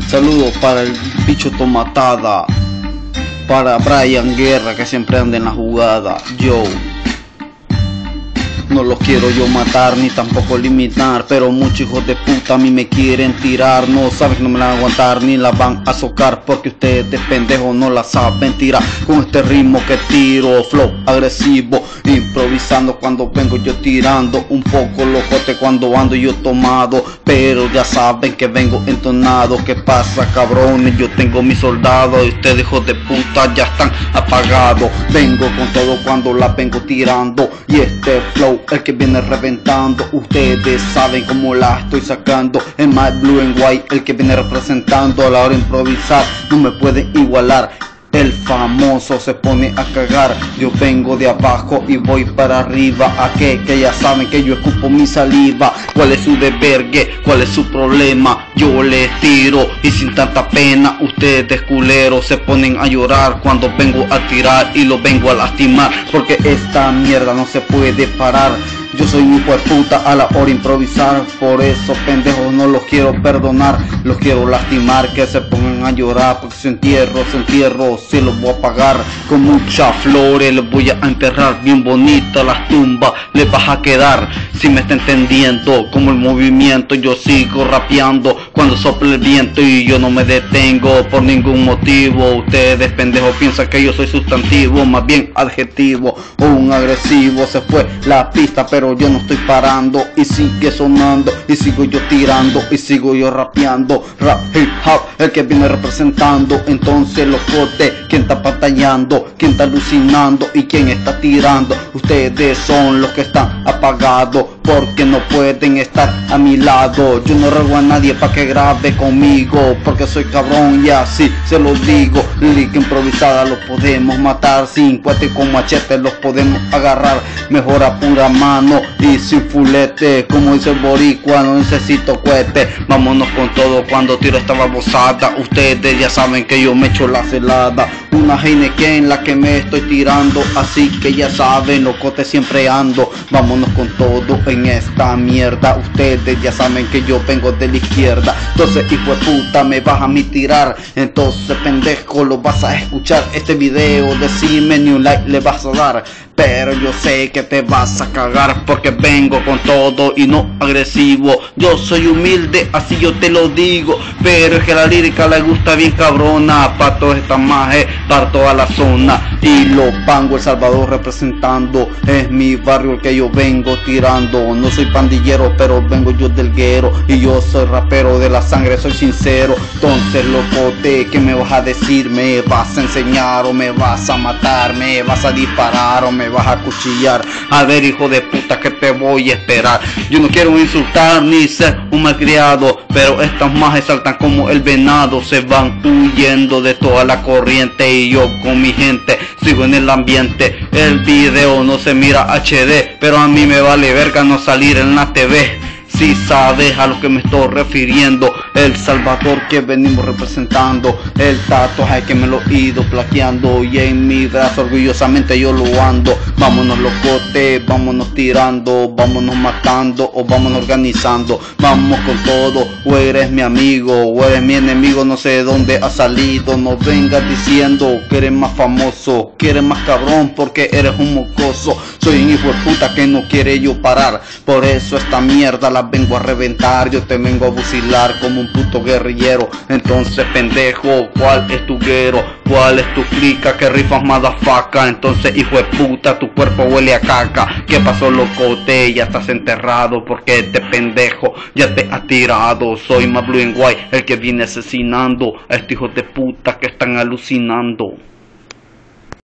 Saludos para el bicho tomatada, para Brian Guerra que siempre anda en la jugada. Yo no los quiero yo matar ni tampoco limitar, pero muchos hijos de puta a mí me quieren tirar. No saben que no me la van a aguantar ni la van a socar, porque ustedes de pendejos no la saben tirar. Con este ritmo que tiro, flow agresivo, improvisando cuando vengo yo tirando. Un poco locote cuando ando yo tomado, pero ya saben que vengo entonado. ¿Qué pasa, cabrones? Yo tengo mis soldados y ustedes hijos de puta ya están apagados. Vengo con todo cuando la vengo tirando, y este flow el que viene reventando. Ustedes saben cómo la estoy sacando. En My Blue and White el que viene representando. A la hora de improvisar no me pueden igualar. El famoso se pone a cagar. Yo vengo de abajo y voy para arriba. ¿A qué? Que ya saben que yo escupo mi saliva. ¿Cuál es su desvergue? ¿Cuál es su problema? Yo les tiro y sin tanta pena. Ustedes culeros se ponen a llorar cuando vengo a tirar y lo vengo a lastimar, porque esta mierda no se puede parar. Yo soy un hijo de puta a la hora de improvisar. Por eso pendejos no los quiero perdonar. Los quiero lastimar, que se pongan a llorar. Porque su entierro, se los voy a pagar con muchas flores. Les voy a enterrar bien bonita las tumbas. Les vas a quedar, si me está entendiendo, como el movimiento. Yo sigo rapeando cuando sopla el viento y yo no me detengo por ningún motivo. Ustedes pendejos piensan que yo soy sustantivo, más bien adjetivo o un agresivo. Se fue la pista pero yo no estoy parando, y sigue sonando y sigo yo tirando y sigo yo rapeando. Rap, hip hop, el que viene representando. Entonces locote, ¿quién está batallando? ¿Quién está alucinando? ¿Y quién está tirando? Ustedes son los que están apagados, porque no pueden estar a mi lado. Yo no ruego a nadie para que grabe conmigo, porque soy cabrón y así se lo digo. Lírica improvisada los podemos matar, sin cuete y con machete los podemos agarrar. Mejor a pura mano y sin fulete, como dice el boricua, no necesito cohete. Vámonos con todo cuando tiro esta babosada. Ustedes ya saben que yo me echo la celada. Una Heineken la que me estoy tirando, así que ya saben, locote siempre ando. Vámonos con todo en esta mierda. Ustedes ya saben que yo vengo de la izquierda. Entonces hijo de puta me vas a mi tirar. Entonces pendejo lo vas a escuchar este video. Decime ni un like le vas a dar, pero yo sé que te vas a cagar, porque vengo con todo y no agresivo. Yo soy humilde, así yo te lo digo, pero es que la lírica le gusta bien cabrona. Pa' todas estas majes, para toda la zona. Y lo Pango El Salvador representando. Es mi barrio el que yo vengo tirando. No soy pandillero, pero vengo yo del guero. Y yo soy rapero de la sangre, soy sincero. Entonces locote, ¿qué me vas a decir? ¿Me vas a enseñar o me vas a matar? ¿Me vas a disparar o me vas a cuchillar? A ver, hijo de puta, que te voy a esperar. Yo no quiero insultar ni ser un malcriado, pero estas majes saltan como el venado. Se van huyendo de toda la corriente y yo con mi gente sigo en el ambiente. El video no se mira HD, pero a mí me vale verga no salir en la TV. Si sabes a lo que me estoy refiriendo, El Salvador que venimos representando. El tatuaje que me lo he ido plaqueando y en mi brazo orgullosamente yo lo ando. Vámonos locote, vámonos tirando, vámonos matando o vámonos organizando. Vamos con todo, o eres mi amigo o eres mi enemigo, no sé de dónde has salido. No vengas diciendo que eres más famoso, que eres más cabrón porque eres un mocoso. Soy un hijo de puta que no quiere yo parar, por eso esta mierda la vengo a reventar. Yo te vengo a fusilar como un puto guerrillero. Entonces pendejo, ¿cuál es tu guero? ¿Cuál es tu clica? Que rifas madafaca. Entonces hijo de puta, tu cuerpo huele a caca. ¿Qué pasó locote? Ya estás enterrado porque este pendejo ya te ha tirado. Soy My Blue and White, el que viene asesinando a estos hijos de puta que están alucinando.